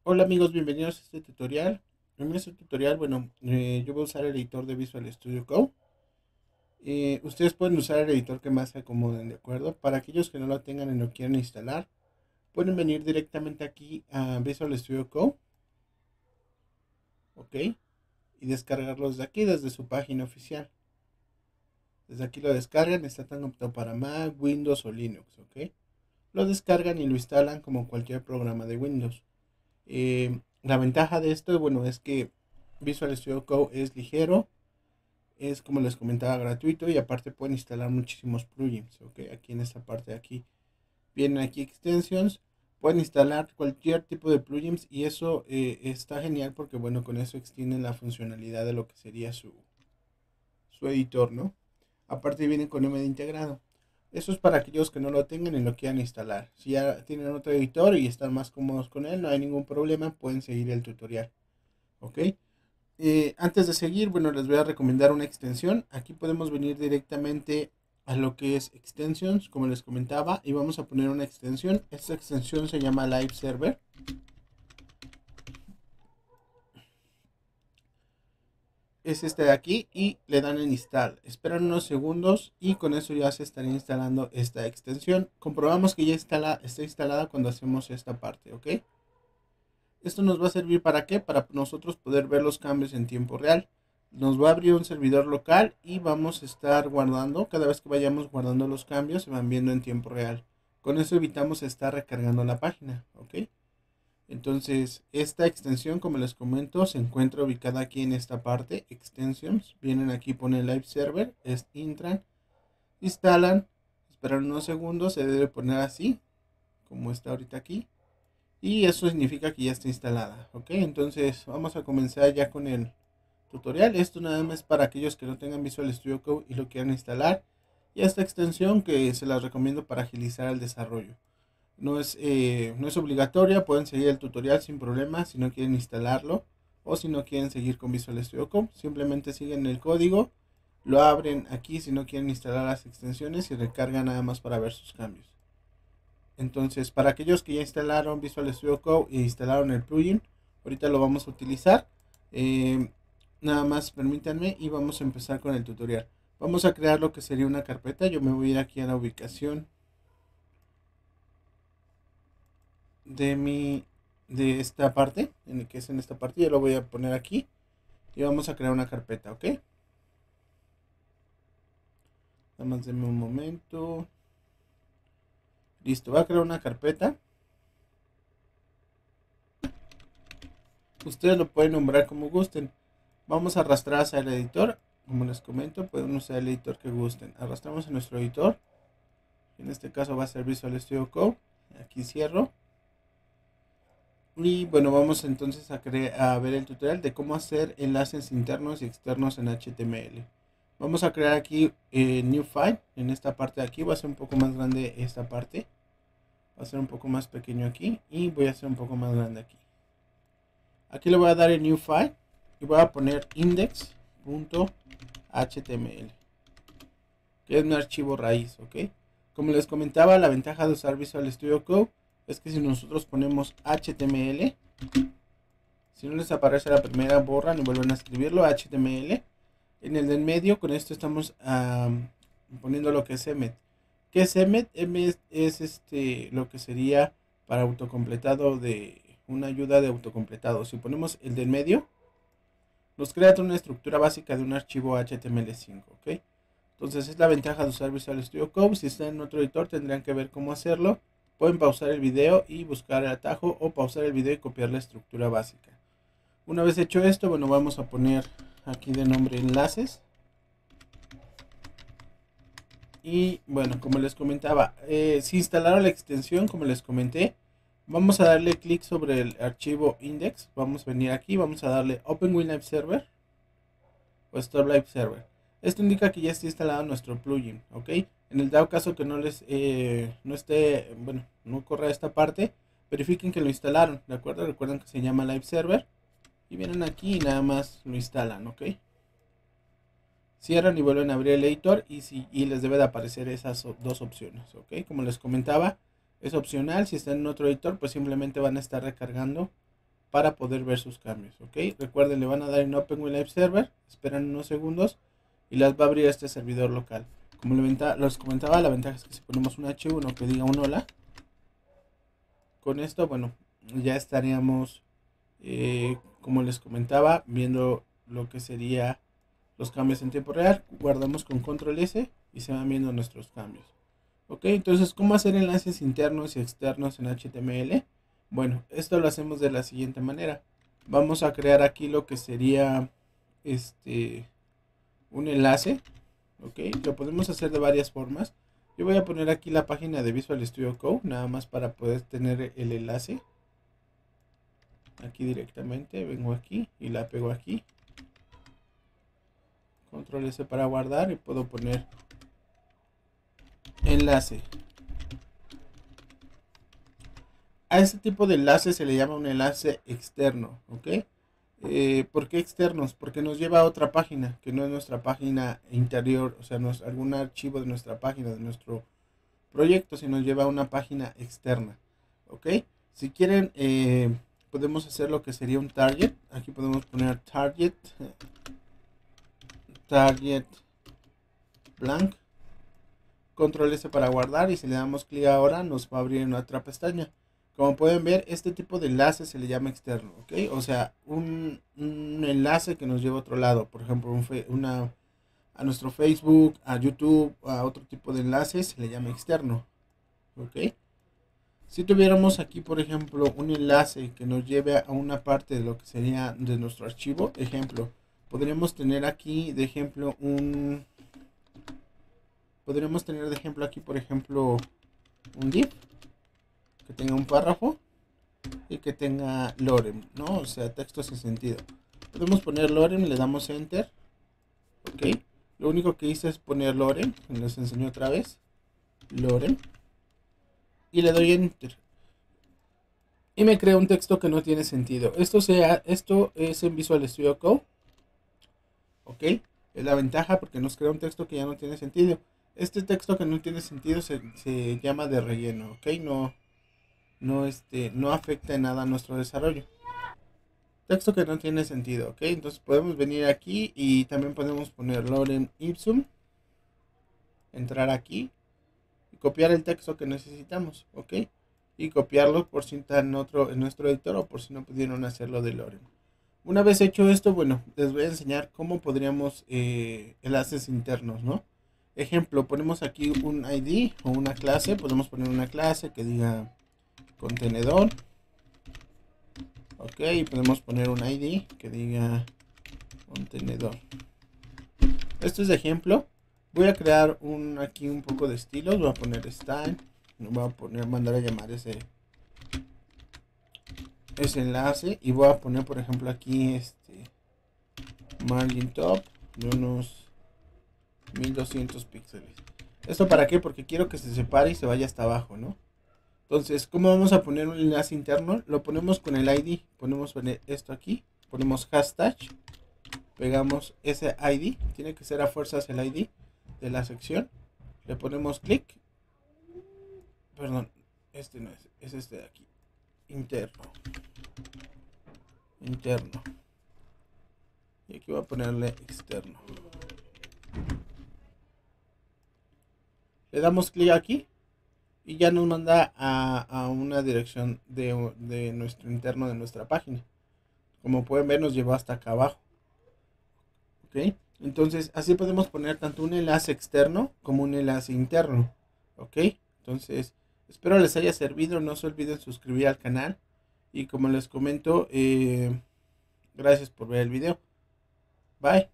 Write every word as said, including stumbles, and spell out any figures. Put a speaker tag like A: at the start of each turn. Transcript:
A: Hola amigos, bienvenidos a este tutorial. En este tutorial, bueno, eh, yo voy a usar el editor de Visual Studio Code. Eh, ustedes pueden usar el editor que más se acomoden, ¿de acuerdo? Para aquellos que no lo tengan y lo quieran instalar, pueden venir directamente aquí a Visual Studio Code, ¿ok? Y descargarlos de aquí, desde su página oficial. Desde aquí lo descargan, está tan apto para Mac, Windows o Linux, ¿ok? Lo descargan y lo instalan como cualquier programa de Windows. Eh, la ventaja de esto, bueno, es que Visual Studio Code es ligero, es como les comentaba gratuito y aparte pueden instalar muchísimos plugins, ok, aquí en esta parte de aquí vienen aquí extensions, pueden instalar cualquier tipo de plugins y eso eh, está genial porque bueno, con eso extienden la funcionalidad de lo que sería su, su editor, ¿no? Aparte vienen con M D integrado. Eso es para aquellos que no lo tengan y lo quieran instalar. Si ya tienen otro editor y están más cómodos con él, no hay ningún problema, pueden seguir el tutorial, ¿ok? Eh, antes de seguir, bueno, les voy a recomendar una extensión. Aquí podemos venir directamente a lo que es extensions, como les comentaba, y vamos a poner una extensión. Esta extensión se llama Live Server. Es este de aquí y le dan en install. Esperan unos segundos y con eso ya se estaría instalando esta extensión. Comprobamos que ya instala, está instalada cuando hacemos esta parte, ¿ok? Esto nos va a servir para qué? Para nosotros poder ver los cambios en tiempo real. Nos va a abrir un servidor local y vamos a estar guardando, cada vez que vayamos guardando los cambios se van viendo en tiempo real. Con eso evitamos estar recargando la página, ¿ok? Entonces, esta extensión, como les comento, se encuentra ubicada aquí en esta parte, extensions. Vienen aquí, ponen live server, es intran, instalan, esperan unos segundos, se debe poner así, como está ahorita aquí. Y eso significa que ya está instalada, ¿ok? Entonces vamos a comenzar ya con el tutorial. Esto nada más para aquellos que no tengan Visual Studio Code y lo quieran instalar. Y esta extensión que se las recomiendo para agilizar el desarrollo. No es, eh, no es obligatoria, pueden seguir el tutorial sin problema si no quieren instalarlo. O si no quieren seguir con Visual Studio Code, simplemente siguen el código. Lo abren aquí si no quieren instalar las extensiones y recargan nada más para ver sus cambios. Entonces, para aquellos que ya instalaron Visual Studio Code e instalaron el plugin, ahorita lo vamos a utilizar. Eh, nada más permítanme y vamos a empezar con el tutorial. Vamos a crear lo que sería una carpeta. Yo me voy a ir aquí a la ubicación de mi de esta parte, en el que es en esta parte. Yo lo voy a poner aquí y vamos a crear una carpeta, ¿ok? Nada más denme un momento. Listo, voy a crear una carpeta. Ustedes lo pueden nombrar como gusten. Vamos a arrastrar hacia el editor. Como les comento, pueden usar el editor que gusten. Arrastramos a nuestro editor. En este caso va a ser Visual Studio Code. Aquí cierro. Y bueno, vamos entonces a, a ver el tutorial de cómo hacer enlaces internos y externos en H T M L. Vamos a crear aquí eh, New File. En esta parte de aquí va a ser un poco más grande esta parte. Va a ser un poco más pequeño aquí. Y voy a hacer un poco más grande aquí. Aquí le voy a dar el New File. Y voy a poner index.html, que es mi archivo raíz, ¿ok? Como les comentaba, la ventaja de usar Visual Studio Code es que si nosotros ponemos H T M L, si no les aparece la primera, borran y vuelven a escribirlo, H T M L. En el del medio, con esto estamos um, poniendo lo que es Emmet. ¿Qué es Emmet? Emmet es este, lo que sería para autocompletado, de una ayuda de autocompletado. Si ponemos el del medio, nos crea una estructura básica de un archivo H T M L cinco, ¿ok? Entonces es la ventaja de usar Visual Studio Code. Si están en otro editor tendrían que ver cómo hacerlo. Pueden pausar el video y buscar el atajo, o pausar el video y copiar la estructura básica. Una vez hecho esto, bueno, vamos a poner aquí de nombre enlaces. Y bueno, como les comentaba, eh, si instalaron la extensión, como les comenté, vamos a darle clic sobre el archivo index. Vamos a venir aquí, vamos a darle Open with Live Server o Stop Live Server. Esto indica que ya está instalado nuestro plugin, ¿ok? En el dado caso que no les eh, no esté, bueno, no corra esta parte, verifiquen que lo instalaron, ¿de acuerdo? Recuerden que se llama Live Server y vienen aquí y nada más lo instalan, ¿ok? Cierran y vuelven a abrir el editor y, si, y les debe de aparecer esas dos opciones, ¿ok? Como les comentaba, es opcional. Si están en otro editor, pues simplemente van a estar recargando para poder ver sus cambios, ¿ok? Recuerden, le van a dar en Open with Live Server, esperan unos segundos y las va a abrir este servidor local. Como les comentaba, la ventaja es que si ponemos un hache uno que diga un hola, con esto, bueno, ya estaríamos, eh, como les comentaba, viendo lo que sería los cambios en tiempo real. Guardamos con control S y se van viendo nuestros cambios. Ok, entonces, ¿cómo hacer enlaces internos y externos en H T M L? Bueno, esto lo hacemos de la siguiente manera. Vamos a crear aquí lo que sería este un enlace. Ok, lo podemos hacer de varias formas. Yo voy a poner aquí la página de Visual Studio Code, nada más para poder tener el enlace. Aquí directamente, vengo aquí y la pego aquí. Control S para guardar y puedo poner enlace. A este tipo de enlace se le llama un enlace externo, ¿ok? Eh, ¿Por qué externos? Porque nos lleva a otra página, que no es nuestra página interior, o sea, no es algún archivo de nuestra página, de nuestro proyecto, sino nos lleva a una página externa, ¿ok? Si quieren, eh, podemos hacer lo que sería un target. Aquí podemos poner target, target blank, control S para guardar, y si le damos clic ahora nos va a abrir en otra pestaña. Como pueden ver, este tipo de enlace se le llama externo, ¿ok? O sea, un, un enlace que nos lleva a otro lado, por ejemplo, un fe, una, a nuestro Facebook, a YouTube, a otro tipo de enlaces se le llama externo, ¿ok? Si tuviéramos aquí, por ejemplo, un enlace que nos lleve a una parte de lo que sería de nuestro archivo, ejemplo, podríamos tener aquí de ejemplo un... Podríamos tener de ejemplo aquí, por ejemplo, un div que tenga un párrafo y que tenga lorem, ¿no? O sea, texto sin sentido. Podemos poner lorem, le damos enter, ok. Lo único que hice es poner lorem, les enseño otra vez, lorem, y le doy enter. Y me crea un texto que no tiene sentido. Esto, sea, esto es en Visual Studio Code, ok. Es la ventaja porque nos crea un texto que ya no tiene sentido. Este texto que no tiene sentido se, se llama de relleno, ok. No, no, este, no afecta en nada a nuestro desarrollo. Texto que no tiene sentido, ok. Entonces podemos venir aquí y también podemos poner lorem ipsum, entrar aquí y copiar el texto que necesitamos, ok. Y copiarlo por si está en, otro, en nuestro editor o por si no pudieron hacerlo de lorem. Una vez hecho esto, bueno, les voy a enseñar cómo podríamos eh, enlaces internos, ¿no? Ejemplo, ponemos aquí un I D o una clase. Podemos poner una clase que diga contenedor. Ok, y podemos poner un I D que diga contenedor. Esto es de ejemplo. Voy a crear un aquí un poco de estilos. Voy a poner style. Voy a poner, mandar a llamar ese ese enlace. Y voy a poner, por ejemplo, aquí este margin top de unos mil doscientos píxeles. ¿Esto para qué? Porque quiero que se separe y se vaya hasta abajo, ¿no? Entonces, ¿cómo vamos a poner un enlace interno? Lo ponemos con el I D. Ponemos esto aquí. Ponemos hashtag. Pegamos ese I D. Tiene que ser a fuerzas el I D de la sección. Le ponemos clic. Perdón, este no es. Es este de aquí. Interno. Interno. Y aquí voy a ponerle externo. Le damos clic aquí. Y ya nos manda a, a una dirección de, de nuestro interno de nuestra página. Como pueden ver, nos llevó hasta acá abajo. ¿Ok? Entonces, así podemos poner tanto un enlace externo como un enlace interno. ¿Ok? Entonces, espero les haya servido. No se olviden suscribir al canal. Y como les comento, eh, gracias por ver el video. Bye.